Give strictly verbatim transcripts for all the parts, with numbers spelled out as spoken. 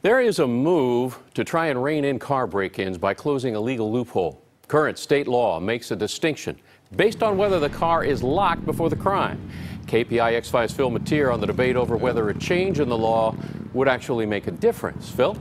There is a move to try and rein in car break-ins by closing a legal loophole. Current state law makes a distinction based on whether the car is locked before the crime. K P I X five's Phil Mateer on the debate over whether a change in the law would actually make a difference. Phil?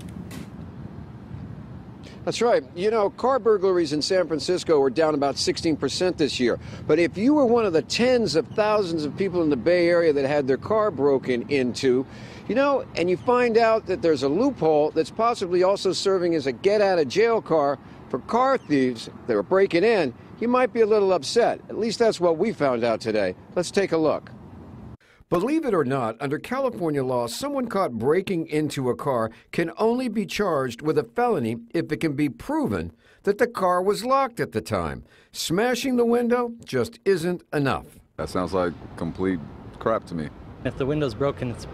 That's right. You know, car burglaries in San Francisco were down about sixteen percent this year. But if you were one of the tens of thousands of people in the Bay Area that had their car broken into, you know, and you find out that there's a loophole that's possibly also serving as a get-out-of-jail car for car thieves that are breaking in, you might be a little upset. At least that's what we found out today. Let's take a look. Believe it or not, under California law, someone caught breaking into a car can only be charged with a felony if it can be proven that the car was locked at the time. Smashing the window just isn't enough. That sounds like complete crap to me. If the window's broken, it's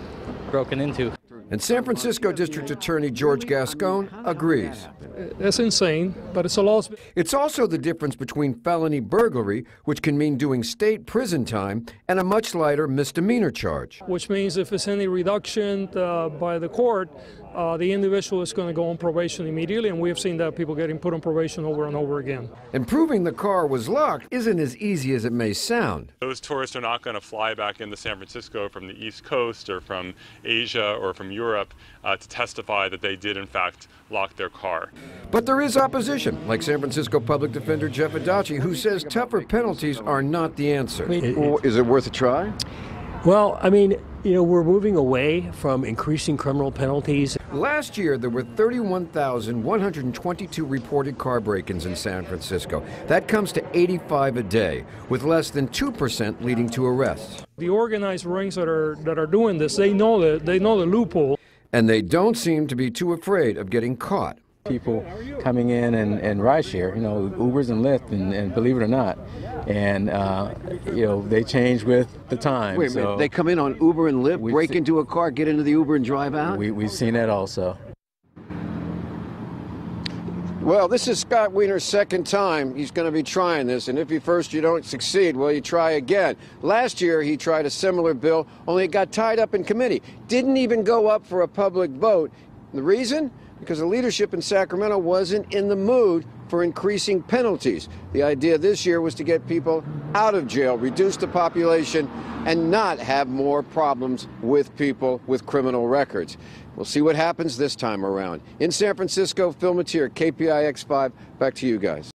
broken into. And San Francisco District Attorney George Gascon agrees. That's insane, but it's a law. It's also the difference between felony burglary, which can mean doing state prison time, and a much lighter misdemeanor charge. Which means if it's any reduction uh, by the court, uh, the individual is going to go on probation immediately, and we have seen that people getting put on probation over and over again. And proving the car was locked isn't as easy as it may sound. Those tourists are not going to fly back into San Francisco from the East Coast or from Asia or from Europe uh, to testify that they did in fact lock their car. But there is opposition, like San Francisco Public Defender Jeff Adachi, who says tougher penalties are not the answer. Is it worth a try? Well, I mean, you know, we're moving away from increasing criminal penalties. Last year, there were thirty-one thousand one hundred twenty-two reported car break-ins in San Francisco. That comes to eighty-five a day, with less than two percent leading to arrests. The organized rings that are that are doing this, they know the, they know the loophole. And they don't seem to be too afraid of getting caught. People coming in and, and rideshare, you know, Ubers and Lyft, and, and believe it or not, and uh, you know, they change with the time. Wait a minute, so they come in on Uber and Lyft, break se- into a car, get into the Uber and drive out? We, we've seen that also. Well, this is Scott Wiener's second time he's going to be trying this, and if you first you don't succeed, well, you try again. Last year he tried a similar bill, only it got tied up in committee. Didn't even go up for a public vote. The reason? Because the leadership in Sacramento wasn't in the mood for increasing penalties. The idea this year was to get people out of jail, reduce the population, and not have more problems with people with criminal records. We'll see what happens this time around. In San Francisco, Phil Mateer, K P I X five, back to you guys.